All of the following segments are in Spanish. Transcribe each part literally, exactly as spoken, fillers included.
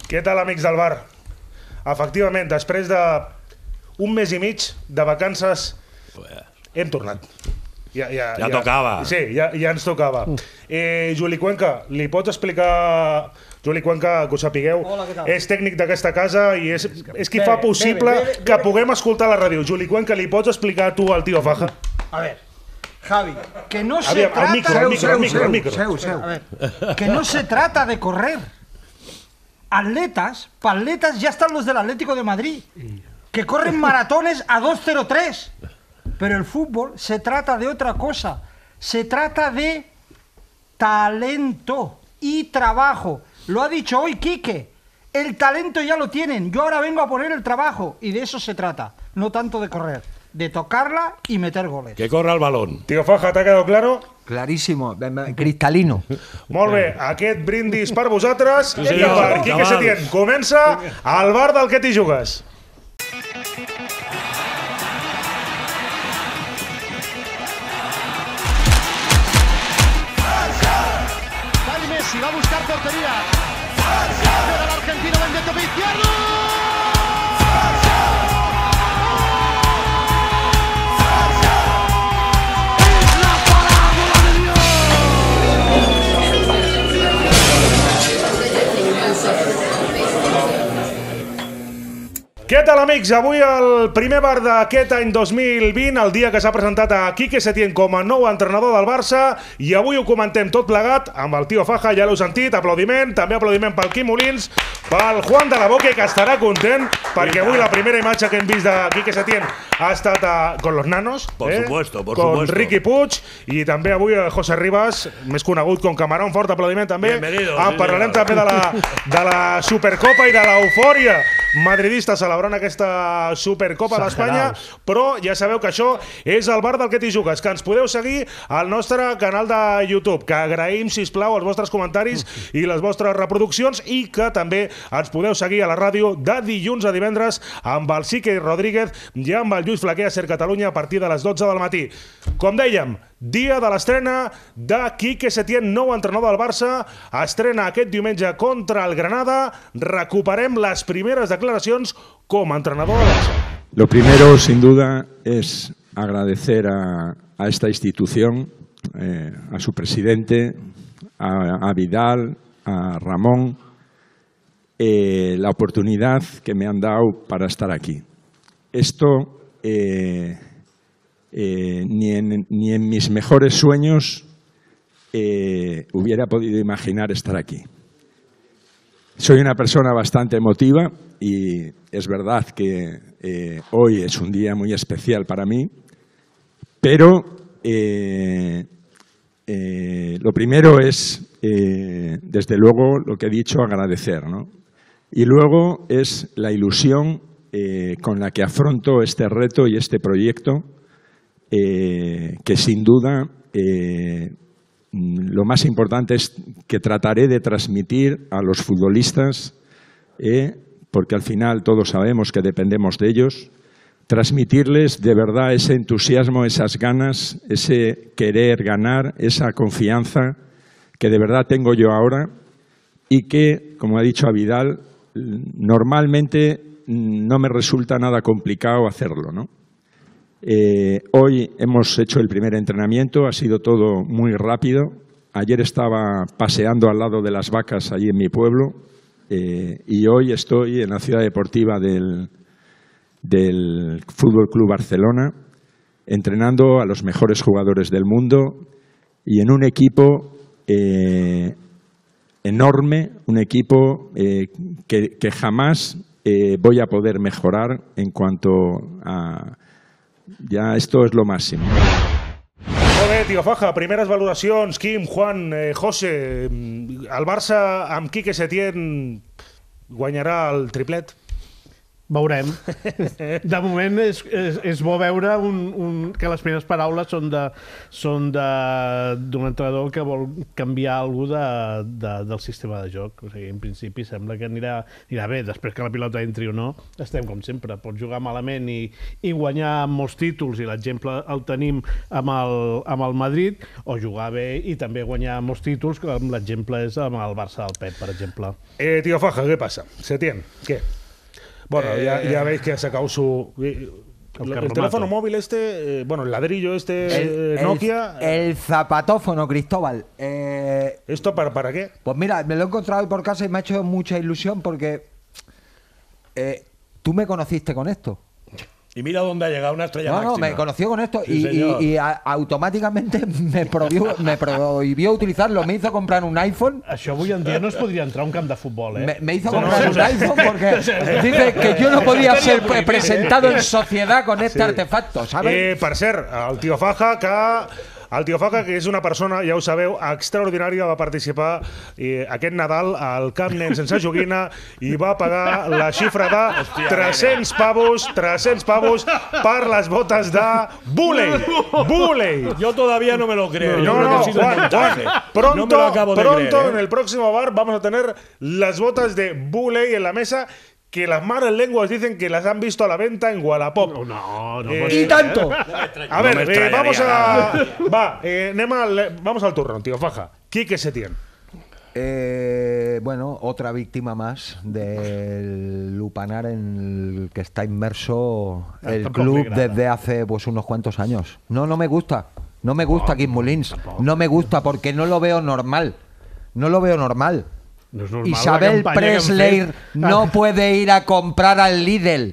Què tal, amics del bar? Efectivament, després d'un mes i mig de vacances hem tornat. Ja, ja, ja, ja tocava. Sí, ja, ja ens tocava. Eh, Juli Cuenca, li pots explicar... Juli Cuenca, que ho sapigueu, Hola, és tècnic d'aquesta casa i és, és qui bebe, fa possible bebe, bebe, bebe. que puguem escoltar la ràdio. Juli Cuenca, li pots explicar tu al Tío Faja? A ver, Javi, que no se Aviam, trata... El micro, el micro, el micro, el micro. Seu, seu. A ver, que no se trata de correr. Atletas, para atletas ya están los del Atlético de Madrid, que corren maratones a dos cero tres. Pero el fútbol se trata de otra cosa. Se trata de talento y trabajo. Lo ha dicho hoy Quique. El talento ya lo tienen. Yo ahora vengo a poner el trabajo. Y de eso se trata. No tanto de correr. De tocarla y meter goles. Que corra el balón. Tío Faja, ¿te ha quedado claro? Clarísimo, cristalino. Molt bé, aquest brindis per vosaltres sí, i per Quique Setién. Comença al bar del Que t'hi jugues. Dani Messi va a buscar portería. Queda el argentino Benedetto izquierdo. Què tal, amics? Avui el primer bar d'aquest any dos mil vint, el dia que s'ha presentat a Quique Setién com a nou entrenador del Barça, i avui ho comentem tot plegat amb el Tío Faja, ja l'heu sentit, aplaudiment, també aplaudiment pel Quim Molins, pel Juan de la Boque, que estarà content, perquè avui la primera imatge que hem vist de Quique Setién ha estat a, con los nanos, por eh? supuesto, por con supuesto. Riqui Puig, i també avui José Rivas, més conegut com Camarón, fort aplaudiment també. Bienvenido. Ah, sí, parlarem sí, també de la, de la Supercopa i de l'eufòria madridista celebrant aquesta Supercopa d'Espanya, però ja sabeu que això és el bar del Que t'hi jugues, que ens podeu seguir al nostre canal de YouTube, que agraïm, sisplau, els vostres comentaris i les vostres reproduccions, i que també ens podeu seguir a la ràdio de dilluns a divendres amb el Sique Rodríguez i amb el Lluís Flaquer a Ser Catalunya a partir de les dotze del matí. Com dèiem, dia de l'estrena de Quique Setién, nou entrenador del Barça, estrena aquest diumenge contra el Granada. Recuperem les primeres declaracions como entrenador del Barça. Lo primero, sin duda, es agradecer a, a esta institución, eh, a su presidente, a, a Vidal, a Ramón, eh, la oportunidad que me han dado para estar aquí. Esto eh, eh, ni, en, ni en mis mejores sueños eh, hubiera podido imaginar estar aquí. Soy una persona bastante emotiva y es verdad que eh, hoy es un día muy especial para mí, pero eh, eh, lo primero es, eh, desde luego, lo que he dicho, agradecer, ¿no? Y luego es la ilusión eh, con la que afronto este reto y este proyecto, eh, que sin duda eh, lo más importante es que trataré de transmitir a los futbolistas, eh, porque al final todos sabemos que dependemos de ellos, transmitirles de verdad ese entusiasmo, esas ganas, ese querer ganar, esa confianza que de verdad tengo yo ahora y que, como ha dicho a Vidal, normalmente no me resulta nada complicado hacerlo, ¿no? Eh, hoy hemos hecho el primer entrenamiento, ha sido todo muy rápido. Ayer estaba paseando al lado de las vacas allí en mi pueblo eh, y hoy estoy en la ciudad deportiva del, del Fútbol Club Barcelona entrenando a los mejores jugadores del mundo y en un equipo eh, enorme, un equipo eh, que, que jamás eh, voy a poder mejorar en cuanto a... Ya esto es lo máximo. Molt bé, Tío Faja, primeres valoracions, Quim, Juan, eh, José, el Barça amb Quique Setién guanyarà el triplet? Veurem. De moment és, és, és bo veure un, un, que les primeres paraules són de són d'un entrenador que vol canviar alguna cosa de, de, del sistema de joc. O sigui, en principi sembla que anirà, anirà bé. Després que la pilota entri o no, estem com sempre. Pots jugar malament i, i guanyar molts títols, i l'exemple el tenim amb el, amb el Madrid, o jugar bé i també guanyar molts títols, com l'exemple és amb el Barça del Pep, per exemple. Eh, tío Faja, ¿qué pasa? ¿Setién? ¿Qué? Bueno, eh, ya, ya veis que ha sacado su... El, el teléfono móvil este, eh, bueno, el ladrillo este, el, Nokia... El, el zapatófono, Cristóbal. Eh, ¿Esto para, para qué? Pues mira, me lo he encontrado hoy por casa y me ha hecho mucha ilusión porque eh, tú me conociste con esto. Y mira dónde ha llegado una estrella No, máxima. no, me conoció con esto Sí, y, y, y a, automáticamente me prohibió, me prohibió utilizarlo. Me hizo comprar un iPhone. Això avui en dia no es podria entrar a un camp de futbol, eh? Me, me hizo comprar un iPhone porque dice que yo no podía ser presentado en sociedad con este Sí. artefacto, ¿sabes? Eh, per cert, el tio Faja, que... El tio Faja, que és una persona, ja ho sabeu, extraordinària, va participar eh, aquest Nadal al Camp Nen sense joguina i va pagar la xifra de tres-cents pavos, tres-cents pavos per les botes de Buley. Buley. Yo todavía no me lo creo. Yo No, creo no, que ha sido un Juan, montaje. Juan, No pronto, me lo acabo de pronto creer, ¿eh? en el próximo bar vamos a tener las botas de Buley en la mesa, que las malas lenguas dicen que las han visto a la venta en Wallapop. No, no, no. Eh, pot ¡Y ser. tanto! A No ver, me eh, extrañaría vamos a... nada. Va, eh, anem al, vamos al turno, tío Faja. Quique Setién. Eh, bueno, otra víctima más del lupanar en el que está inmerso el tampoco club me agrada. desde hace pues unos cuantos años. No, no me gusta. No me gusta Kim Molins. No me gusta porque no lo veo normal. No lo veo normal. No és normal la Isabel campanya que han Presley fet. no puede ir a comprar al Lidl.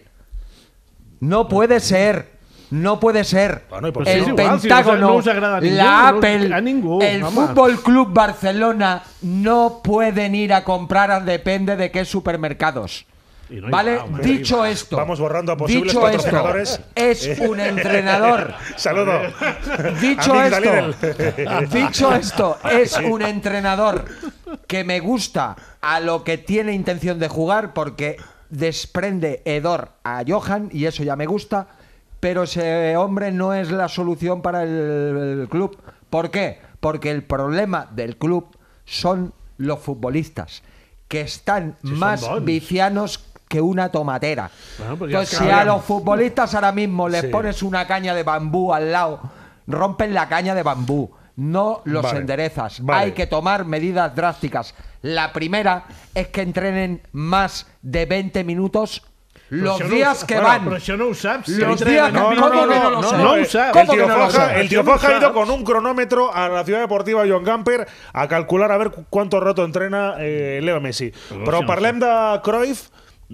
No puede ser. No puede ser. Bueno, ¿y por qué el no? Igual, si no us- Pentágono, no us agrada a ningú, la no us- Apple, a ningú, el home. Fútbol Club Barcelona no pueden ir a comprar, depende de qué supermercados. Y no hi ¿Vale? va, hombre, Dicho no hi va. esto, Vamos borrando a posibles dicho esto, patrocinadores. es un entrenador. Saludo. Dicho Amics de esto, Lidl. dicho esto, es un entrenador que me gusta a lo que tiene intención de jugar porque desprende hedor a Johan y eso ya me gusta, pero ese hombre no es la solución para el, el club. ¿Por qué? Porque el problema del club son los futbolistas, que están Sí, son más bons. vicianos que una tomatera. Bueno, pues ya Entonces, es que si a hablamos. los futbolistas ahora mismo les Sí. pones una caña de bambú al lado, rompen la caña de bambú, no los Vale. enderezas. Vale. Hay que tomar medidas drásticas. La primera es que entrenen más de veinte minutos los Però això no días ho- que bueno, van. Però això no ho saps. Los Si días entrenen que- a ¿cómo vint que no minutos. lo sé? No ho eh, saps. ¿Cómo el que tío no lo Faja, sabes? el tío Això no ho Faja ha ido saps. con un cronómetro a la Ciudad Deportiva Joan Gamper a calcular a ver cu- cuánto rato entrena eh, Leo Messi. Però Però sí, no parlem de Cruyff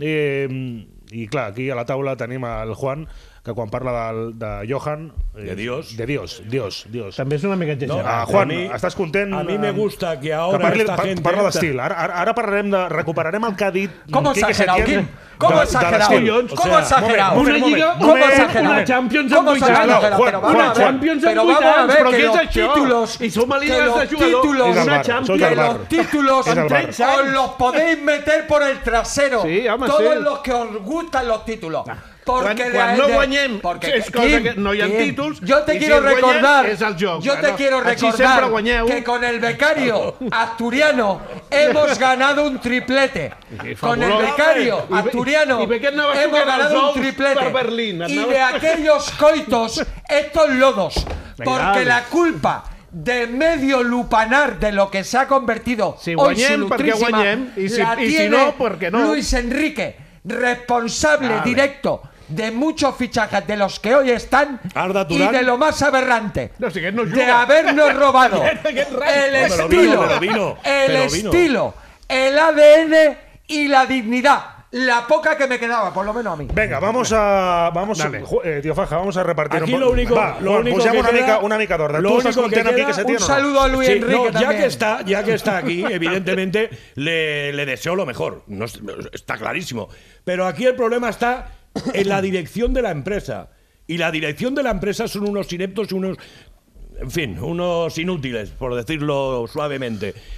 eh, i clar, aquí a la taula tenim el Juan, que quan parla de, de Johan... eh, De Dios. De Dios, Dios, Dios. També és una mica No, exagerat. Ah, a Juan, mí- estàs content? a mí me amb- gusta que que ahora parli, esta par- gente... Parla d'estil. Ara, ara, ara parlarem de... Recuperarem el que ha dit... ¿Cómo Quique exagerado, Setién Kim? ¿Cómo de- de exagerado? l'estil. collons? ¿Cómo O sea, exagerado? moment, Una moment, lliga, moment, una, exagerado. una Champions ¿Cómo amb vuit exagerado? anys. Juan, Pero Juan, Una vamos a Juan. ver, Champions pero amb vuit vamos a anys, ver però que què és los això? títulos, I som a que líders los de jugadors. títulos, És el Una bar, soy Champions. del que bar. los títulos És el bar. os los podéis meter por el trasero. Sí, home, Todos sí. los que os gustan los títulos. Quan, Porque de- quan no de- guanyem porque, és cosa Kim, que no hi ha Kim, títols. Yo te i quiero si guanyem, recordar, és el joc. yo te Bueno, quiero així sempre recordar guanyeu. que con el becario asturiano hemos ganado un triplete. Qué Con el fabuloso. becario I be- asturiano i be què anaves hemos jugant als ganado un ous triplete. per Berlín? Y Anaves- de aquellos coitos, estos lodos, porque dale. la culpa de medio lupanar de lo que se ha convertido Si hoy guanyem, su perquè lutrísima, guanyem, i si- la i si tiene no, perquè no. Luis Enrique, responsable Vale. directo de muchos fichajes de los que hoy están Arda y Turán. de lo más aberrante No, si aquest no de juga. habernos robado Aquest res. el Me lo estilo, vino, me lo vino, el me lo vino. estilo, el A D N y la dignidad. La poca que me quedaba, por lo menos a mí. Venga, vamos a... Vamos, Dale. ju- eh, tío Faja, vamos a repartir Aquí un lo po- único, Va, lo Juan, único posem que una queda, mica, una mica d'ordre. lo Tu estàs único que content amb queda, Quique Setién Un o no? saludo a Luis Sí, Enrique no, ya también. que está, ya que está aquí, evidentemente le, le deseo lo mejor. No, es- está clarísimo. Pero aquí el problema está en la dirección de la empresa. Y la dirección de la empresa son unos ineptos y unos, en fin, unos inútiles, por decirlo suavemente.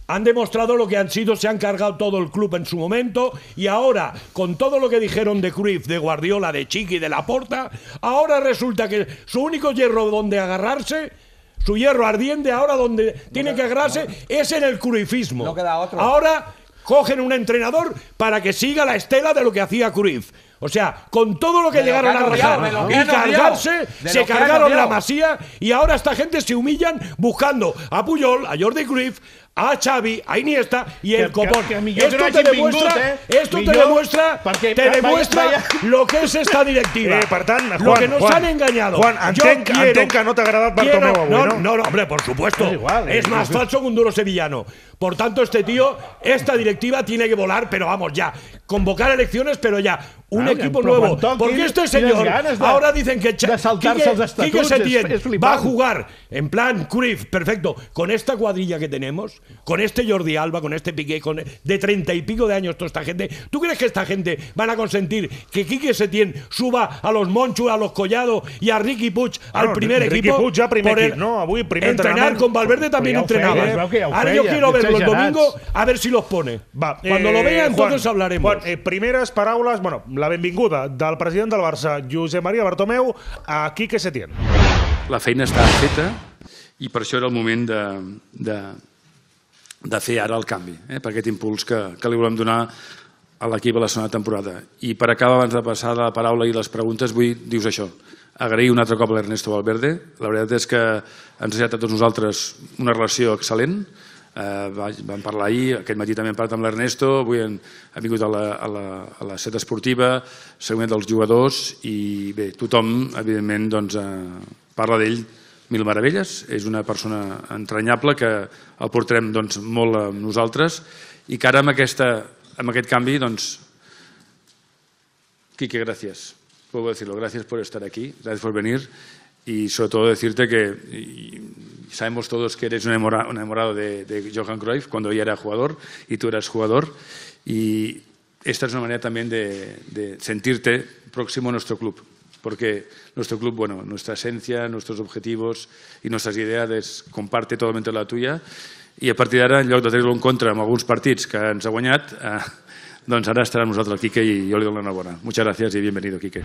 han demostrado lo que han sido, se han cargado todo el club en su momento y ahora, con todo lo que dijeron de Cruyff, de Guardiola, de Chiqui, de Laporta, ahora resulta que su único hierro donde agarrarse, su hierro ardiente ahora donde no tiene queda, que agarrarse no, es en el cruyffismo. No queda otro. Ahora cogen un entrenador para que siga la estela de lo que hacía Cruyff. O sea, con todo lo que de llegaron lo que a rajar y cargarse, se cargaron la Masía y ahora esta gente se humillan buscando a Puyol, a Jordi Cruyff, a Xavi, a Iniesta y el que, copón. Que, que esto te demuestra, vingut, eh? esto te demuestra, te demuestra vaya, vaya. lo que es esta directiva. Eh, per tant, Juan, lo que nos Juan, han engañado. Juan, entenc, quiero, entenc que no t'ha agradat Bartomeu avui, no, no? No, no, hombre, por supuesto. Es, igual, es, es más es, falso que un duro sevillano. Por tanto, este tío, esta directiva tiene que volar, pero vamos ya. Convocar elecciones, pero ya. Un ah, equipo nuevo. Porque este señor, de, ahora dicen que Quique, Quique Setién va a jugar en plan Cruyff, perfecto, con esta cuadrilla que tenemos, con este Jordi Alba, con este Piqué, con de treinta y pico de años toda esta gente. ¿Tú crees que esta gente van a consentir que Quique Setién suba a los Monchu, a los Collado y a Riqui Puig al no, primer Riqui equipo? Puig ja primer equip, no? Avui primer entrenar con Valverde también entrenaba. Ahora yo quiero verlo el domingo a ver si los pone. Va, Cuando eh, lo vea, entonces Juan, hablaremos. Juan, eh, primeres paraules, bueno, la benvinguda del president del Barça, Josep Maria Bartomeu, a Quique Setién. La feina està feta i per això era el moment de, de, de fer ara el canvi, eh, per aquest impuls que, que li volem donar a l'equip a la segona temporada. I per acabar, abans de passar la paraula i les preguntes, vull dir-vos això. Agrair un altre cop a l'Ernesto Valverde. La veritat és que ens ha deixat a tots nosaltres una relació excel·lent. Uh, vam parlar ahir, aquest matí també hem parlat amb l'Ernesto, avui hem, hem vingut a la, a, la, a la set esportiva, següent dels jugadors i bé, tothom evidentment doncs, uh, parla d'ell mil meravelles, és una persona entranyable que el portarem doncs, molt amb nosaltres i que ara amb, aquesta, amb aquest canvi doncs, Quique, gracias, puedo decirlo, gracias por estar aquí, gracias por venir y sobre todo decirte que y sabemos todos que eres un enamorado de, de Johan Cruyff cuando ella era jugador y tú eras jugador y esta es una manera también de, de sentirte próximo a nuestro club porque nuestro club, bueno, nuestra esencia, nuestros objetivos y nuestras ideas comparte totalmente la tuya i a partir d'ara, en lloc de tenir-lo en contra en alguns partits que ens ha guanyat, eh, doncs ara estarà amb nosaltres el Quique i jo li dono l'enhorabona. Muchas gracias y bienvenido, Quique.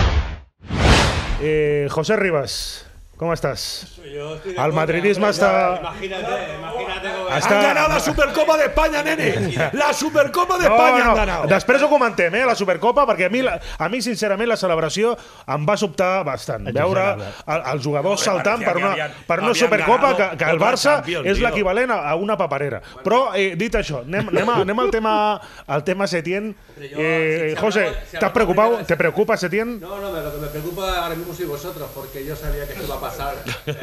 Eh, José Rivas, ¿cómo estás? Yo Al madridismo hasta... Imagínate, imagínate cómo... Hasta... Han ganado la Supercopa de España, nene! La Supercopa de no, España no. han ganado! Després ho comentem, eh, la Supercopa, perquè a mi, a mi sincerament, la celebració em va sobtar bastant. Veure els jugadors saltant per una, per una Supercopa que, que el Barça és l'equivalent a una paperera. Però, eh, dit això, anem, anem, a, anem al tema, al tema Setién. Eh, José, ¿te preocupado? ¿Te preocupa Setién? No, no, lo que me preocupa ahora mismo sois vosotros, porque yo sabía que esto iba a pasar.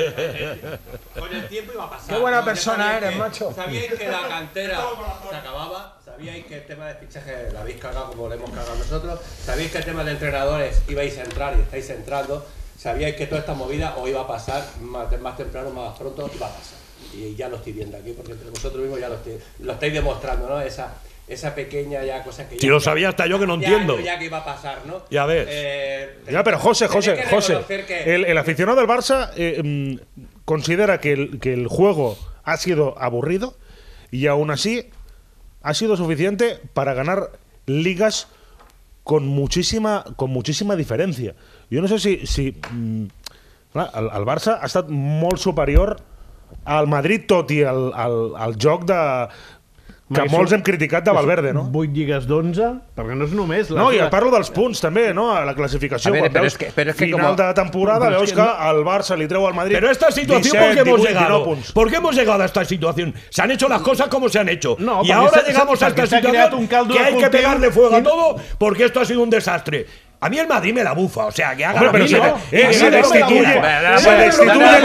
Con el tiempo iba a pasar. Qué buena persona eres, macho. Sabíais que la cantera se acababa, sabíais que el tema de fichaje la habéis cagado como lo hemos cagado nosotros, sabíais que el tema de entrenadores ibais a entrar y estáis entrando, sabíais que toda esta movida os iba a pasar más, más temprano, más pronto, iba a pasar. Y ya lo estoy viendo aquí, porque entre vosotros mismos ya lo, estoy, lo estáis demostrando, ¿no? Esa, esa pequeña ya cosa que ya... Si lo sabía hasta yo que no entiendo. Ya que iba a pasar, ¿no? Ya ves. Eh, ya, pero José, José, José, que... el, el aficionado del Barça eh, considera que el, que el juego ha sido aburrido y aún así ha sido suficiente para ganar ligas con muchísima, con muchísima diferencia. Yo no sé si... si mm, clar, el, el Barça ha estat molt superior al Madrid, tot i el, el, el joc de... que Mai molts hem criticat de Valverde, no? vuit lligues d'onze, perquè no és només... La no, i parlo dels punts, també, no? A la clasificació. A ver, quan pero veus es que, pero es que final como... de temporada, veus que al Barça li treu al Madrid... Pero esta situación, ¿por qué hemos llegado? ¿Por qué hemos llegado a esta situación? Se han hecho las cosas como se han hecho. No, y ahora se, llegamos se, a esta situación que hay que pegarle fuego a todo porque esto ha sido un desastre. A mí el Madrid me la bufa, o sea, que haga Hombre, pero la se, eh, se destituye, se destituye el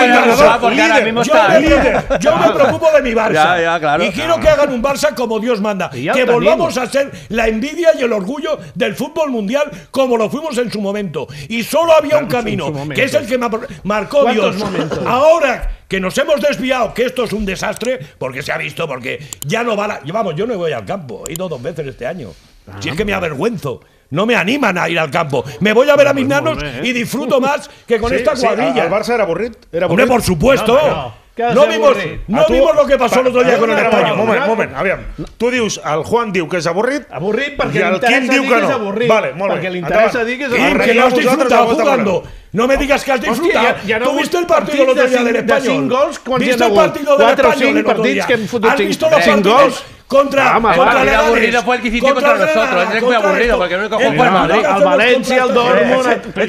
entrenador. Yo me preocupo de mi Barça ya, ya, claro. y quiero que hagan un Barça como Dios manda, que volvamos a ser la envidia y el orgullo del fútbol mundial como lo fuimos en su momento. Y solo había un camino, que es el que marcó Dios. Ahora que nos hemos desviado, que esto es un desastre, porque se ha visto, porque ya no va la... Vamos, yo no voy al campo, he ido dos veces este año. Si es que me avergüenzo. No me animan a ir al campo. Me voy a ver a mis nanos y disfruto más que con sí, esta cuadrilla. Sí, ¿el Barça era aburrido? ¿Era Hombre, por supuesto. No, no. No vimos, no vimos lo que pasó el otro día con el Español. Un moment, un moment, aviam. Tu dius, el Juan diu que és avorrit, avorrit perquè i el Quim diu que no. Vale, molt bé. Perquè li interessa dir que és avorrit. Quim, que no has disfrutado jugando. No me digas que has disfrutado. Hòstia, ja no ¿Tú viste el partido el otro día del Español? De cinc gols, quan hi ¿Viste ha el partido del quatre o Español cinc el otro partits día? que hem fotut ¿Has visto los cinc partidos gols? contra, Home, contra vale. el aburrido fue el que hiciste contra nosotros. Ese fue aburrido porque el único que fue el Madrid. El València, el Dortmund...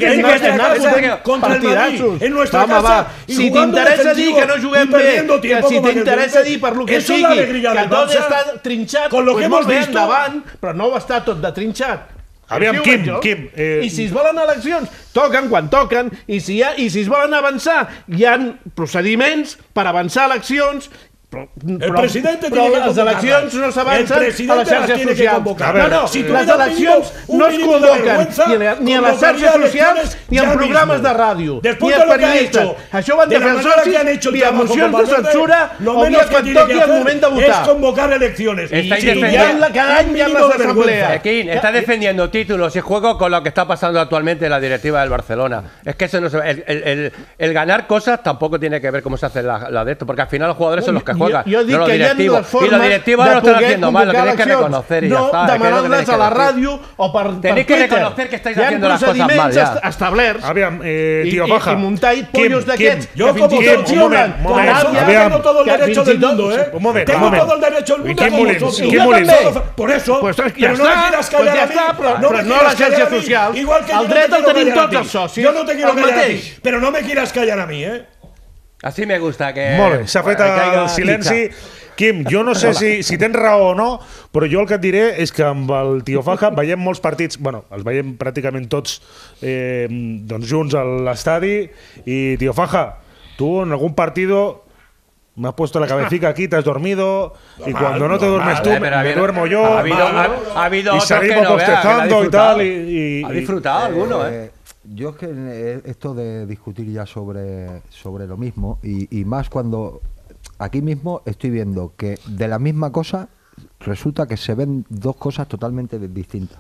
Contra el Madrid, en nuestra Home, casa. va, si t'interessa dir que no juguem bé, que si t'interessa dir per lo que sigui, que tot està trinxat, con lo que hemos visto endavant, però no ho està tot de trinxat. Aviam, Quim, Quim... Eh... I si es volen eleccions, toquen quan toquen, i si, ha, i si es volen avançar, hi ha procediments per avançar eleccions, però, el però, presidente però tiene que les eleccions no s'avancen a les xarxes socials. No, no, si les eleccions no es convoquen ni a les xarxes socials ni en programes de ràdio, ni a periodistes. Això ho han de fer els socis via mocions de censura o via quan toqui el moment de votar. Es convocar elecciones. I cada any hi ha les assemblees. Equín, está defendiendo títulos y juego con lo que está pasando actualmente en la directiva del Barcelona. Es que eso no se el, el, el, el ganar cosas tampoco tiene que ver cómo se hace la, la de esto, porque al final los jugadores son los que juegan. Jo, jo dic no los que directivos. hi ha les formes y los directivos no lo están haciendo mal, lo tenéis que eleccions, reconocer y no ya está. demanant-les a la ràdio o per, per tenéis que Twitter. reconocer que estáis haciendo las cosas mal Hi ha ya. procediments establerts Aviam, eh, i, tio i, Faja. i muntar pollos d'aquests Yo como funcionen con eso tengo todo el derecho del mundo, ¿eh? Un moment, tengo un moment. todo el derecho del mundo Quim como Molins, vosotros. Quim Yo Molins. también. Por eso, Pues ja pero no està, me quieras pues callar ja a mí. està, però, no però me no a quieras les callar xarxes a mí. socials. Igual que El yo no dret te el quiero tenim callar a tots ti. els socis. Yo no te quiero El callar a ti, mateix. pero no me quieras callar a mí, ¿eh? Así me gusta que... Molt bé, s'ha fet el silenci. Quim, jo no sé si, si tens raó o no, però jo el que et diré és que amb el tio Faja veiem molts partits, bueno, els veiem pràcticament tots eh, doncs junts a l'estadi, i tio Faja, tu en algun partido me has puesto la cabecita aquí, te has dormido, y cuando no te duermes tú, me, me duermo yo, ha habido, ha, ha habido y seguimos bostezando y tal. Y, y, ha disfrutado alguno, ¿eh? Yo es que esto de discutir ya sobre, sobre lo mismo, y, y más cuando aquí mismo estoy viendo que de la misma cosa resulta que se ven dos cosas totalmente distintas.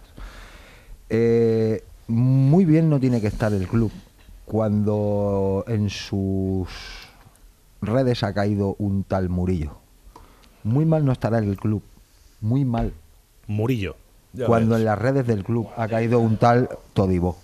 Eh, muy bien no tiene que estar el club cuando en sus redes ha caído un tal Murillo. Muy mal no estará el club, muy mal. Murillo. Ya cuando ves. En las redes del club ha caído un tal Todibo.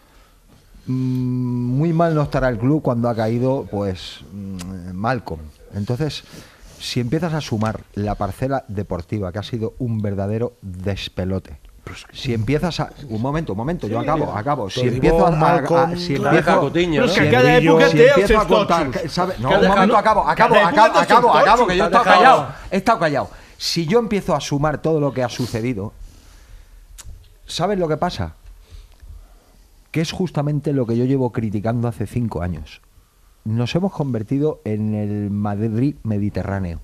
Muy mal no estará el club cuando ha caído, pues, Malcolm. Entonces, si empiezas a sumar la parcela deportiva, que ha sido un verdadero despelote, si empiezas a... Un momento, un momento, yo acabo, acabo. Si empiezo a... Malcolm, a si empiezo, Coutinho, ¿no? Si en cada època si té els empiezo seus a contar, totxos. ¿sabe? No, un momento, acabo, acabo, acabo, acabo, acabo, que yo he estado callado. He estado callado. Si yo empiezo a sumar todo lo que ha sucedido, ¿sabes lo que pasa? Que es justamente lo que yo llevo criticando hace cinco años. Nos hemos convertido en el Madrid mediterráneo.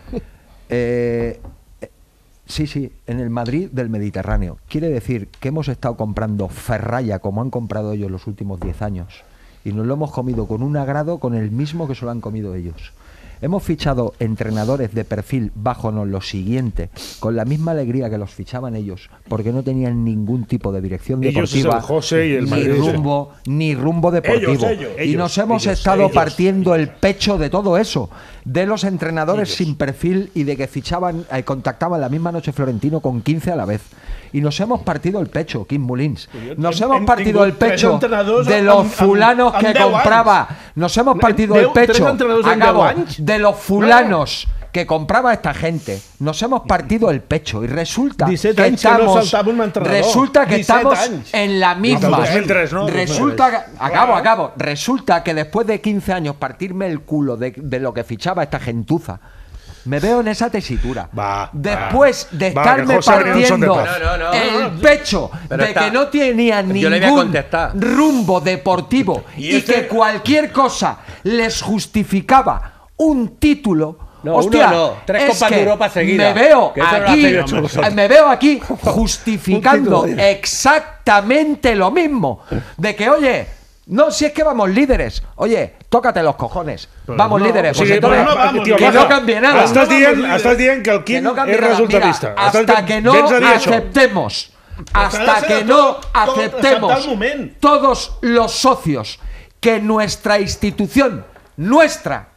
Eh, sí, sí, en el Madrid del Mediterráneo. Quiere decir que hemos estado comprando ferralla como han comprado ellos los últimos diez años. Y nos lo hemos comido con un agrado con el mismo que se lo han comido ellos. Hemos fichado entrenadores de perfil bajo no lo siguiente, con la misma alegría que los fichaban ellos, porque no tenían ningún tipo de dirección deportiva, ellos es el José y el ni Madrid, rumbo, ni rumbo deportivo. Ellos, ellos, y nos hemos ellos, estado ellos. partiendo el pecho de todo eso, de los entrenadores ellos. Sin perfil y de que fichaban, eh, contactaban la misma noche Florentino con quince a la vez. Y nos hemos partido el pecho, Quim Molins. Nos hemos hem partido el tingut tres pecho entrenadors de amb- los amb- fulanos amb que deu compraba. Nos hemos partido Deu- el pecho. tres entrenadors en Acabo, deu anys? de los fulanos que compraba esta gente. Nos hemos partido el pecho y resulta disset que anys que no estamos saltava un entrenador. resulta que disset estamos anys. en la misma. Hasta el dos mil tres, ¿no? Resulta que, acabo, acabo. Resulta que después de quince años partirme el culo de, de lo que fichaba esta gentuza, me veo en esa tesitura. Va, Después va. de Va, estarme que José Benítez son de partiendo paz. No, no, no, el no, no. pecho Pero de está- que no tenía Yo le voy a ningún contestar. rumbo deportivo Y y, este- que cualquier cosa les justificaba un título. No, Hostia, uno no, tres es Copas de que Europa seguidas. Me veo Que eso lo aquí, hacéis hecho vosotros. me veo aquí justificando exactamente lo mismo. De que, oye, no, si es que vamos líderes. Oye, tócate los cojones. Vamos no, líderes. O Pues sigui, entonces, però no vamos, tio, que Faja, no cambie nada. Estàs No dient, vamos, estàs dient que el Que Quim no cambie és nada. resultadista. Mira, Estàs hasta dient- que no vens a dir això. aceptemos, hasta ha de que ser no tot- tot aceptemos acceptar el moment. todos los socios que nuestra institución, nuestra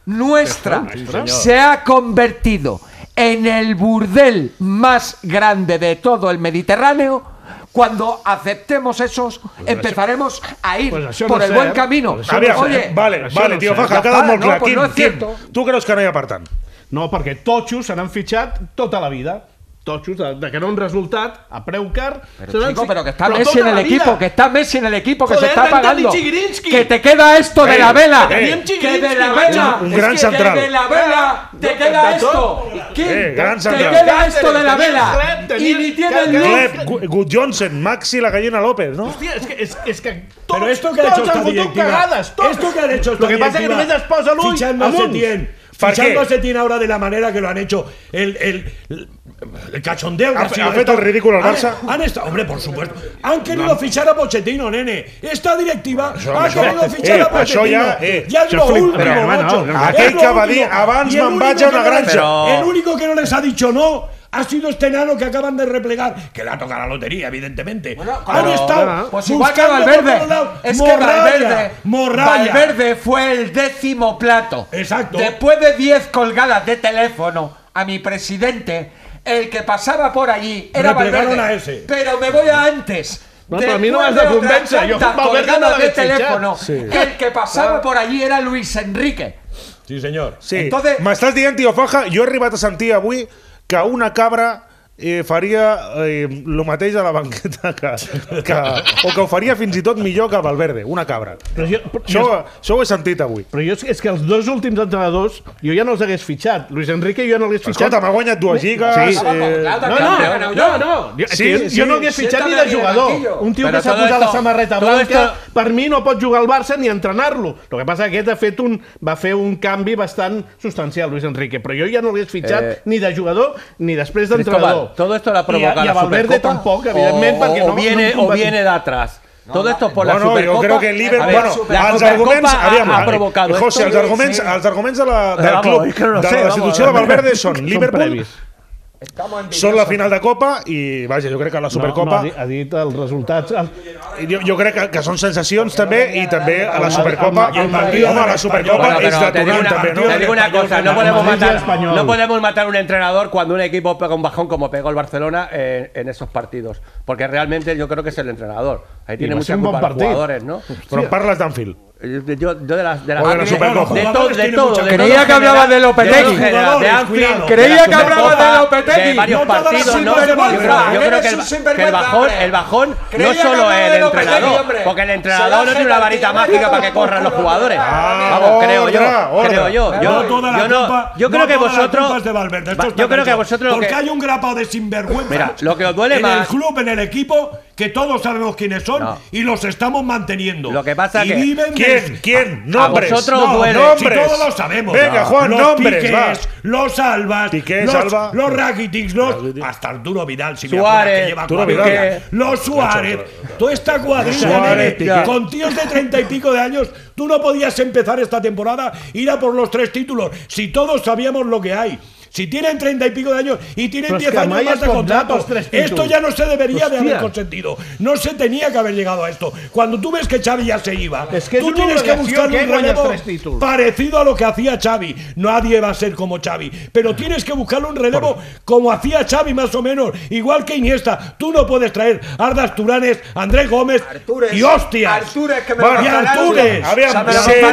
nuestra se ha convertido en el burdel más grande de todo el Mediterráneo, cuando aceptemos esos, pues empezaremos a ir pues por no el sé, buen camino. Pues Aviam, Oye, vale, vale, no tio Faja, ha quedat molt clar. No, pues no Quim, Quim, tu creus que no hi ha per tant? No, perquè totxos se n'han fitxat tota la vida. Totxos, de, de que no un resultat a preu car. Pero, chico, pero que está pero Messi en el equipo, que está Messi en el equipo, que Joder, se está pagando. Que te queda esto eh, de la vela. Eh, que de la vela. Un gran es central. Que de la vela te eh, queda esto. Eh, gran te queda esto de la vela. Y ni tiene luz. Good Johnson, Maxi, la gallina López, ¿no? Hostia, es que, es, es que pero esto que ha hecho esta directiva. Esto que han hecho esta Lo que pasa es que només es posa l'ull fichando a Setién. Fichando a Setién ahora de la manera que lo han hecho el, el, el, el cachondeo. Ha, ha fet el ridículo al Barça. Han, han estado, hombre, por supuesto. Han querido no. fichar a Pochettino, nene. Esta directiva això, ha això, querido fichar eh, a Pochettino. Ja, eh, ya es lo último, però, macho. No, aquell que va dir abans me'n vaig a una granja. Pero... El único que no les ha dicho no ha sido este enano que acaban de replegar, que le ha tocado la lotería, evidentemente. Bueno, claro, han estado claro. Pues igual que Valverde. Es que Valverde, Morralla. Valverde fue el décimo plato. Exacto. Después de diez colgadas de teléfono a mi presidente, el que pasaba por allí era Valverde. A ese. Pero me voy a antes. No, però a mi no m'has de convèncer. Jo Valverde no l'hagués teléfono. Sí. El que pasaba por allí era Luis Enrique. Sí, señor. Sí. Entonces, m'estàs dient, tio Faja, jo he arribat a sentir avui que una cabra eh, faria eh, el mateix a la banqueta que, que, o que ho faria fins i tot millor que el Valverde, una cabra. Però jo, però, això, jo, això ho he sentit avui. Però jo, és que els dos últims entrenadors jo ja no els hagués fitxat. Luis Enrique jo no l'hagués fitxat. Escolta, m'ha guanyat dues lligues. Sí. Eh... No, no, no, no. Jo, sí, que sí, jo no l'hagués fitxat ni de jugador. Un tio que s'ha posat la samarreta blanca, per mi no pot jugar al Barça ni entrenar-lo. El que passa que aquest ha fet un, va fer un canvi bastant substancial, Luis Enrique, però jo ja no l'hagués fitxat eh... ni de jugador ni després d'entrenador. Todo esto la provoca y a, y a Valverde tampoco, evidentemente, o, porque o no, viene, no o viene de atrás. No, Todo esto por bueno, la Supercopa. Yo creo que el Liverpool, ver, bueno, la els arguments, ha, aviam, ha provocado José, esto. els arguments, sí. els arguments de la, del vamos, club, es que no lo de sé, la institució vamos, de Valverde són Liverpool, són la ¿eh? final de Copa i, vaja, jo crec que la Supercopa... No, no, ha dit els resultats... Jo, jo crec que, que són sensacions també i també a la Supercopa, el partit, home, la Supercopa bueno, és detonant també, ¿no? Te digo una cosa, no podemos, matar, no podemos matar un entrenador cuando un equipo pega un bajón como pegó el Barcelona en, en esos partidos, porque realmente yo creo que es el entrenador. Ahí tiene mucha culpa los jugadores, ¿no? Però parles d'Anfield. Yo, yo de la, de la, de la Supercopa. De, to, de todo. De Creía todo que hablaba de Lopetegui. De, de Anfield. Creía que hablaba de Lopetegui. De varios no partidos, ¿no? Yo creo, yo creo que, el, que el bajón, el bajón no solo es el entrenador, porque el entrenador no tiene una varita mágica para que corran los jugadores. Vamos, creo yo. Creo yo. Yo no. Yo creo que vosotros. Yo creo que vosotros. Porque hay un grapado de sinvergüenza. Mira, lo que os duele más. En el club, en el equipo, que todos sabemos quiénes son y los estamos manteniendo. Lo que pasa es que. ¿Quién? ¿Quién? Nombres. A vosotros no, duele. Nombres. Si todos lo sabemos. Venga, Juan, los nombres. Piqués, va. Los Albas, Piqué, los, Alba. los Rakitic, los. Hasta Arturo Vidal, si Suárez, me que lleva Arturo Vidal. Vidal. Los Suárez. Toda esta cuadrilla, Suárez, nene, con tíos de treinta y pico de años, tú no podías empezar esta temporada, ir a por los tres títulos. Si todos sabíamos lo que hay. Si tienen treinta y pico de años y tienen diez años más de contrato, esto ya no se debería Hostia. de haber consentido. No se tenía que haber llegado a esto. Cuando tú ves que Xavi ya se iba, es que tú tienes que buscar un relevo parecido a lo que hacía Xavi. Nadie va a ser como Xavi, pero tienes que buscarle un relevo Por... como hacía Xavi más o menos, igual que Iniesta. Tú no puedes traer Ardas Turanes, Andrés Gómez Artures, y hostias. Artures, que me bueno, y Artures. Aviam,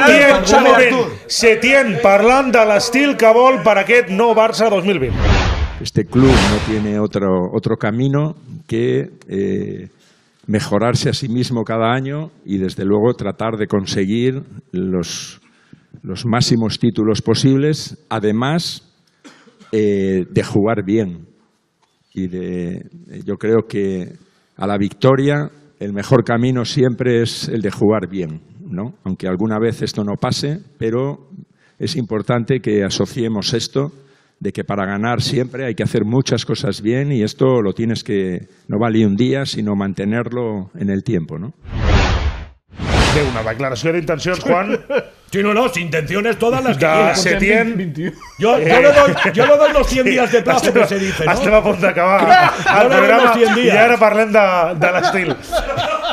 Setién, Setién parlant de l'estil que vol per aquest nou Barça dos mil vint. Este club no tiene otro, otro camino que eh, mejorarse a sí mismo cada año y desde luego tratar de conseguir los, los máximos títulos posibles, además eh, de jugar bien. Y de, yo creo que a la victoria el mejor camino siempre es el de jugar bien, ¿no? Aunque alguna vez esto no pase, pero es importante que asociemos esto de que para ganar siempre hay que hacer muchas cosas bien y esto lo tienes que, no vale un día, sino mantenerlo en el tiempo, ¿no? De una declaració d'intencions, Juan. Sí, no, no, intenciones todas las que de Setién. Yo, yo, le doy, yo le doy los cien días de plazo que se dice, ¿no? Estem a punt d'acabar el programa i ara parlem de, de l'estil.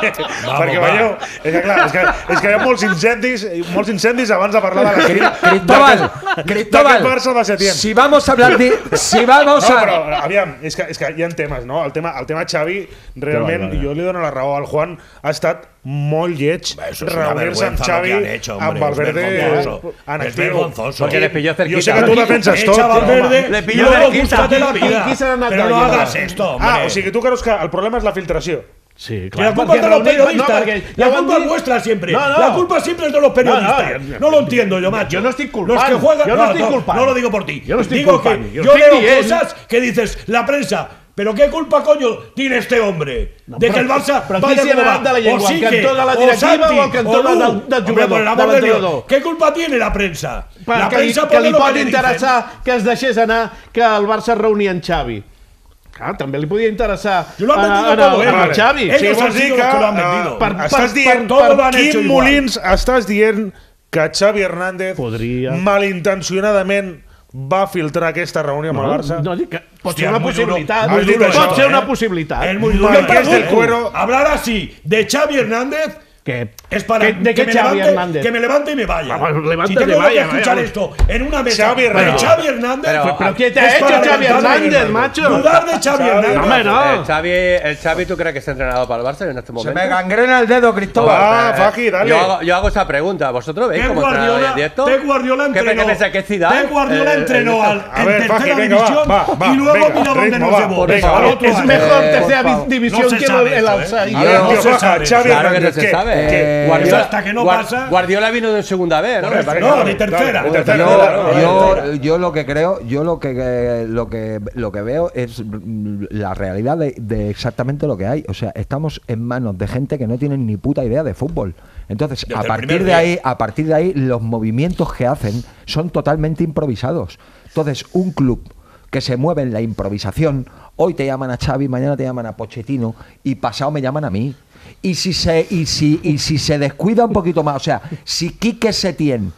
Perquè veieu, és que, clar, és que, és que hi ha molts incendis, molts incendis abans de parlar de la crida. Cristóbal, Cristóbal, Barça de Setién. si vamos a hablar de... Si vamos No, a... però, aviam, és que, és que hi ha temes, no? El tema, el tema Xavi, realment, vale, vale. jo li dono la raó al Juan, ha estat molt lleig Eso es una reunir-se amb vergüenza lo Xavi, que han hecho, hombre, amb es Valverde vergonzoso. en Es actiu. vergonzoso. Porque le pilló cerquita. Jo sé que tu defenses tot. Echa a Valverde, Le pilló luego cerquita. búscate la vida. Qui se n'ha anat Pero de no llevar? hagas esto, hombre. Ah, o sigui, tu creus que el problema és la filtració. Sí, Que la culpa es de los periodistas. La culpa es vuestra siempre. No, no. La culpa siempre es de los periodistas. No, no, yo- No lo entiendo yo, macho. Yo no estoy culpando. Los que juegan. Yo no estoy culpando. No lo digo por ti. Yo no estoy digo culpando. que Yo yo estoy leo bien. cosas que dices la prensa. Pero qué culpa coño tiene este hombre de però- que el Barça però vaya qui se como n'ha va. anat de la llengua? O El Sique, cantó de la o directiva Santi, o el cantó o del- Lu. del Hombre, jugador, por el amor de de Dios. l'entrenador? ¿Qué culpa tiene la prensa? La Perquè li, prensa que pone li lo pot que le dicen. interessar que es deixés anar que el Barça es reunia amb Xavi. Clar, també li podia interessar Yo lo han a- vendido a- todo, a- eh, a vale. Xavi. Ellos Sí, han vols dir sido que, los que lo han eh, vendido. per- estàs per- dient, todo lo han hecho Quim igual. Molins, estàs dient que Xavi Hernández Podria. malintencionadament va filtrar aquesta reunió amb el Barça? No, dic que pot Hòstia, ser una és muy duro. possibilitat. Muy duro Pot això, ser eh? una possibilitat. Es muy duro. Marqués Yo del pregunto, Cuero. hablar así de Xavi Hernández Que, es para que- ¿De que, qué me Xavi levante, Hernández? que me levante y me vaya. Vamos, levántate si tengo y vaya, que escuchar vaya. esto en una mesa Xavi de Hernández. Xavi Hernández, Pero- ¿Pero qué te es ha hecho para Xavi levantarme y Hernández, irme. macho? Dudar de Xavi Xavi Hernández. No, hombre, no. El Xavi, el Xavi, ¿tú crees que es entrenador para el Barça en este Se momento? me gangrena el dedo, Cristóbal. Ah, Eh, Faki, dale. Yo hago, yo hago esa pregunta. ¿Vosotros veis Pep cómo entrena hoy Guardiola, en directo? Pep Guardiola ¿Qué, entrenó. ¿Qué pensáis que es Zidane? Pep Guardiola El- el- entrenó al, A en ver, tercera Faki, venga, división va, va, y luego venga, mira dónde ritmo, nos va, llevó. venga, Al va. otro Es año. mejor Eh, tercera por favor. división No se que sabe el eso, Alsa. eh. Y- A ver, No tío, se baja, sabe. Xavi Claro que no Hernández, se ¿qué? sabe. Eh, Guardiola, hasta que no Guar- pasa- Guardiola vino de segunda vez, ¿no? Me parece. No, de tercera. De tercera. Yo, Claro, yo, claro. yo lo que creo, yo lo que eh, lo que lo que veo es mm, la realidad de, de exactamente lo que hay. O sea, estamos en manos de gente que no tienen ni puta idea de fútbol. Entonces, Desde a el partir primer de día. ahí, a partir de ahí, los movimientos que hacen son totalmente improvisados. Entonces, un club que se mueve en la improvisación, hoy te llaman a Xavi, mañana te llaman a Pochettino y pasado me llaman a mí. Y si se y si y si se descuida un poquito más, o sea, si Quique Setién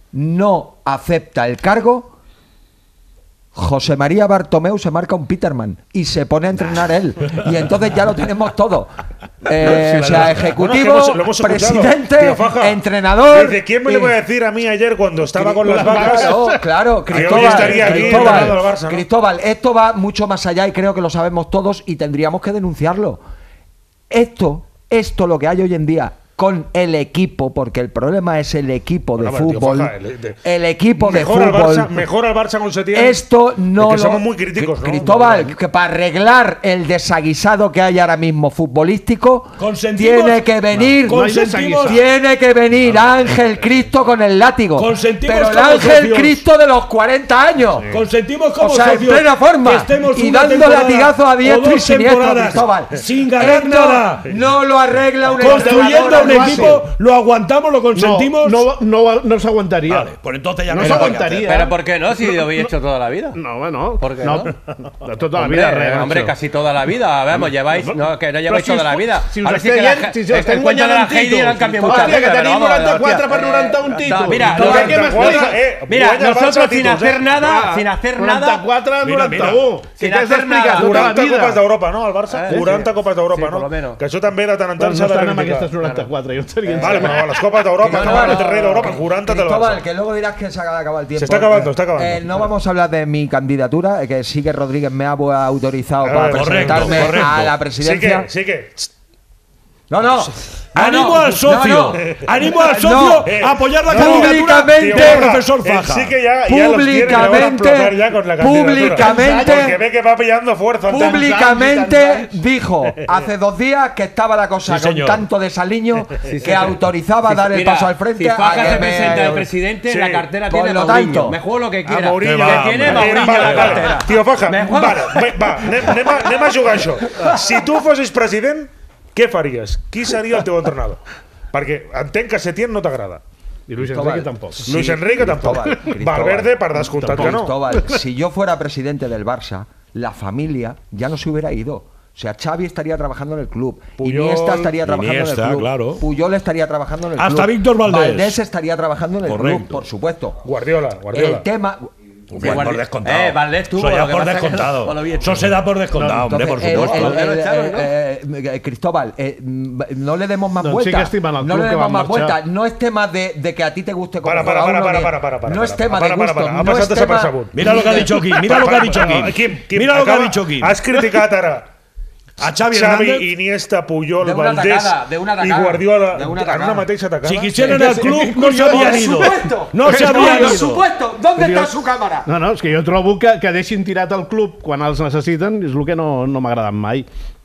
no acepta el cargo, José María Bartomeu se marca un Peterman y se pone a entrenar él. Y entonces ya lo tenemos todo. Eh, o sea, ejecutivo, Bueno, es que hemos- lo hemos escuchado. presidente, Tío, Faja. entrenador. Dice, ¿quién me y- le voy a decir a mí ayer cuando estaba con las vacas? Claro, claro, Que hoy Cristóbal, estaría aquí Cristóbal, entrenando al Barça, ¿no? Cristóbal, esto va mucho más allá y creo que lo sabemos todos y tendríamos que denunciarlo. Esto, esto lo que hay hoy en día con el equipo, porque el problema es el equipo de Bueno, tío, fútbol, Faja, el- de- el equipo de Mejor al fútbol. Barça, mejor al Barça con Setién. Esto no Es que lo- somos muy críticos, ¿no? Cristóbal, que para arreglar el desaguisado que hay ahora mismo futbolístico, Consentimos- tiene que venir, No, consentimos- tiene que venir Ángel Cristo con el látigo. Consentimos Pero el como Ángel socios. Cristo de los cuarenta años. Consentimos como O sea, en socios plena forma. que estemos Y una dando temporada latigazos a o diestro y dos siniestro, temporadas Cristóbal. sin ganar Esto nada. no lo arregla un Construyendo entrenador un algo así. equipo, lo aguantamos, lo consentimos. No, no, no, no se aguantaría. Vale, pues entonces ya No no, se hay nada que aguantaría. ¿Pero por qué no? Si lo habéis hecho toda la vida. No, bueno. ¿Por qué no? no? De toda la Hombre, vida, re, hombre, macho. casi toda la vida. Vamos, lleváis. No, que no lleváis Però si toda la us- vida. si us Ahora sí estem que la, guanyant- si us el, estem el cuento de la guanyant en Heidi títols. han cambiado Hòstia, muchas que veces. tenim pero vamos, noranta-quatre hòstia. per noranta-un Eh, títols. Mira, No, lo què que- m'explica? Eh, Mira, guanya el Barça nosotros sin títols, hacer eh? nada, sin hacer nada. noranta-quatre a Mira, noranta-u. mira. Si Sin t'has hacer d'explicar nada. tota la quaranta vida. copes d'Europa, no, el Barça? Eh, quaranta sí. copes d'Europa, Sí, por lo no? menos. Que això també de tant en tant Doncs s'ha no de estan amb reivindicar. aquestes noranta-quatre. Jo estaria Vale, però les copes d'Europa, No, que no, no, no, el rei d'Europa, quaranta te Cristóbal, les que luego dirás que se ha acabado el tiempo. Se está acabando, está acabando. Eh, no vamos a hablar de mi candidatura, eh, que sí que Rodríguez me ha autorizado A para ver, presentarme correcto, correcto. a la Sí presidencia. que, sí que. No, no. Animo no, al socio, no, no. animo al socio No. a apoyar la No, candidatura públicamente, del profesor Eh, Faja. Sí que ya, ya los quiere que le van a Públicamente, explotar ya con la candidatura. públicamente, Porque ve que va pillando fuerza. Públicamente dijo hace dos días que estaba la cosa Sí, con señor. tanto desaliño que autorizaba a dar el Mira, paso al frente si a Faja que se presenta de me... presidente, Sí. en la cartera Por tiene lo Mourinho. tanto, Me juego lo que A quiera. Mourinho. Que va, Que tiene hombre. Mourinho en Vale, la vale. cartera. Tio Faja, Me juego- vale, va, va, anem, anem, a, anem a jugar això. Si tu fossis president, què faries? Qui seria el teu entrenador? Perquè entenc que Setién no t'agrada. I Luis Cristóbal. Enrique tampoc. Sí, Luis Enrique tampoc. Cristóbal, Cristóbal. Valverde, per descomptat que no. Cristóbal, si yo fuera presidente del Barça, la familia ya no se hubiera ido. O sea, Xavi estaría trabajando en el club, Puyol, Iniesta estaría trabajando en Iniesta, el club, claro. Puyol estaría trabajando en el Hasta club, Víctor Valdés. Valdés estaría trabajando en el Correcto. club, por supuesto. Guardiola, Guardiola. El tema, Bien, por descontado. Eh, Valdés tuvo. Eso ya lo que por pasa es que descontado. no lo vi hecho. Eso se da por descontado, hombre, por Entonces, supuesto. eh, eh, Lo echaron, eh, ¿no? eh, eh, Cristóbal, eh, mm, no le demos más Doncs sí vueltas. que estimen el no club le que demos van más marxar. vueltas. No es tema de, de que a ti te guste como Para, para, juega para, uno, para, ni- para, para, para. No es tema para, de para, gusto. para, ha no passat es tema- desapercebut. Mira lo que ha dicho Kim, mira lo que ha dicho Kim. Quim, Quim, Mira lo que ha acaba- dicho Kim. Has criticat ara A Xavi Xavi, Hernández. Iniesta, Puyol, De una Valdés atacada, de una i atacada. Guardiola De una en atacada. una mateixa atacada. Si quisieran al club, no se habían Por ido. supuesto. No se habían Por ido. supuesto. ¿Dónde Curiós. está su cámara? No, no, és que jo trobo que, que deixin tirat el club quan els necessiten és el que no, no m'ha agradat mai.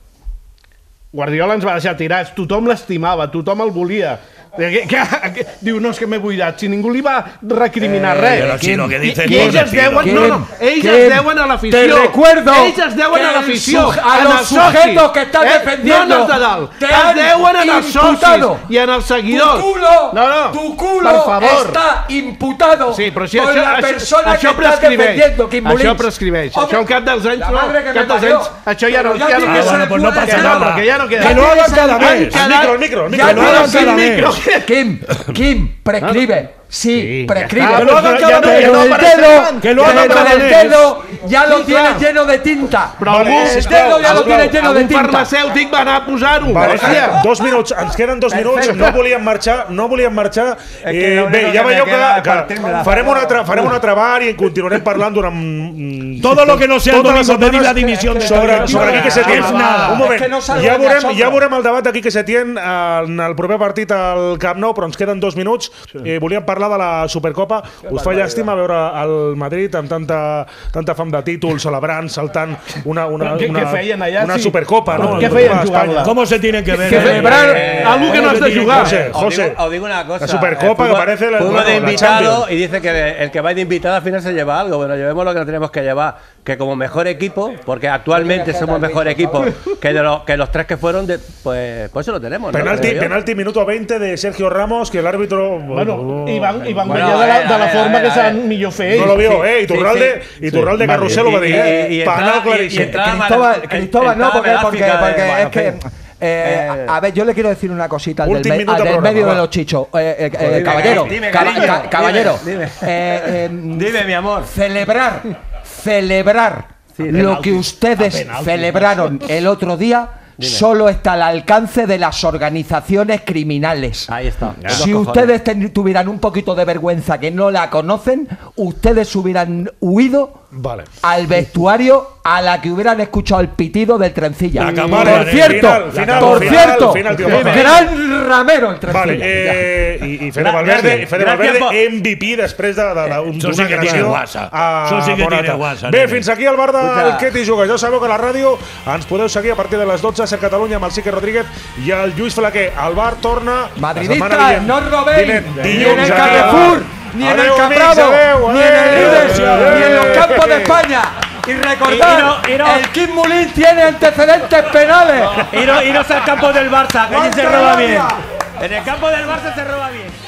Guardiola ens va deixar tirats, tothom l'estimava, tothom el volia. Que, que, que, diu, no, és que m'he buidat. Si ningú li va recriminar Eh, res. però si lo que dices I, tú i ells es es de deuen, tiro. no, no, ells Kim, es deuen a l'afició. te recuerdo ells es deuen que a el l'afició. su- a en los els socis. sujetos que estás defendiendo No, no, de dalt. te Es han deuen en els imputado. socis i en els seguidors. Tu culo, no, no, tu culo per favor. está imputado Sí, però si con això, la això, persona això que estás prescriveix. defendiendo, Kim Això Molins. prescriveix. Hombre, Això al cap dels anys, la no, madre que cap me dels parió. anys, això ja no, Pero ya ja no tiene Ah, queda. bueno, pues no Que pasa no, nada. porque ya no queda. Que lo hagan cada Han mes. El micro, el micro, el micro. Ya Que lo hagan tienes cada el mes. micro. Kim, Kim, prescribe. Sí, Sí, prescribe. ya está, Que lo hagan pues, cada ya no- mes. ya no Pero el parece dedo, mal. Que lo hagan pero cada el mes. dedo ya lo Sí, tienes clar. lleno de tinta. Però Vale, algú, El sisplau, dedo ya lo sisplau. tienes lleno de algun tinta. farmacèutic va anar a posar-ho. Vale, Hòstia. dos minuts, ens queden dos minuts, no volíem marxar, no volíem marxar. que Eh, lo bé, único ja que me veieu queda que, es partirme que la farem, un cara. altre, farem un altre bar i continuarem parlant durant... mm, Todo lo que no sea el totes les domingo pedir la setmanes dimisión de sobre, esta sobre directiva Quique Setién. es nada. Un moment, Es que no salgo ja, en veurem, la ja veurem el debat de Quique Setién en el proper partit al Camp Nou, però ens queden dos minuts. Eh, volíem parlar de la Supercopa. Us fa llàstima veure el Madrid amb tanta, tanta fam de títol, celebrant, saltant una, una, Què- una, què feien allà, una sí? Supercopa, no? Què El feien Copa d'Espanya. jugant-la? ¿Cómo se tienen que ver? Que eh? celebrar eh, algo que no has de jugar. José, Os José. digo, os digo una cosa. La Supercopa el que fútbol- parece la- fútbol bueno, de la invitado Champions. y dice que el que va de invitado al final se lleva algo. Bueno, llevemos lo que nos tenemos que llevar. Que como mejor equipo, porque actualmente somos mejor equipo que, de los, que los tres que fueron, de, pues, pues eso lo tenemos. ¿no? Penalti, Creo yo. penalti minuto veinte de Sergio Ramos, que el árbitro... Bueno, i van, i van Bueno, guanyar a de la, ver, de a la ver, forma a ver, que a s'han ver. millor fer No ells. lo vio, Sí, eh? Iturralde, sí, Iturralde sí. Carrusel lo va Y- dir, y- eh? y Penal entraba- y- y clarísimo. entraba- Cristóbal, el- Cristóbal, no, entraba porque, porque, Beláfica, porque eh, es que. eh, Eh, a ver, yo le quiero decir una cosita al del, Último me- minuto al del programa, medio va. de los chichos. Eh, eh, eh, Dime, caballero, dime, caba- cariño, ca- caballero. dime, dime. eh, eh, Dime, mi amor. Celebrar, celebrar Sí, lo penalti. que ustedes celebraron el otro día. Solo está al alcance de las organizaciones criminales. Ahí está. Si ustedes ten- tuvieran un poquito de vergüenza que no la conocen, ustedes hubieran huido Vale. al vestuario a la que hubieran escuchado el pitido del trencilla. La cámara, por eh, cierto, final, final, por final, cierto, final, tío, por favor. gran ramero el trencilla. Vale, eh, i, i Fede Gra- Valverde, gràcies, Fede gràcies Valverde por- M V P després de, de, de, Això d'una sí que tiene agressió guasa. a Això sí que Morata. tiene guasa, Bé, nene. fins aquí el bar del Escucha. Queti Juga. Ja sabeu que a la ràdio ens podeu seguir a partir de les dotze a Ser Catalunya amb el Sique Rodríguez i el Lluís Flaquer. El bar torna la Madridistas, setmana vinent. no robéis Vinent, ni en dilluns el a- Carrefour, ni en el Adeu, amics, Cambrado, adeu, ni en el adeu, Líder, adeu. ni en los campos de España. Y recordad, Y- y no- y no- el Kim Molins tiene antecedentes penales. Y no, y no es el campo del Barça, que allí se ¡Cuánta roba bien. rabia! En el campo del Barça se roba bien.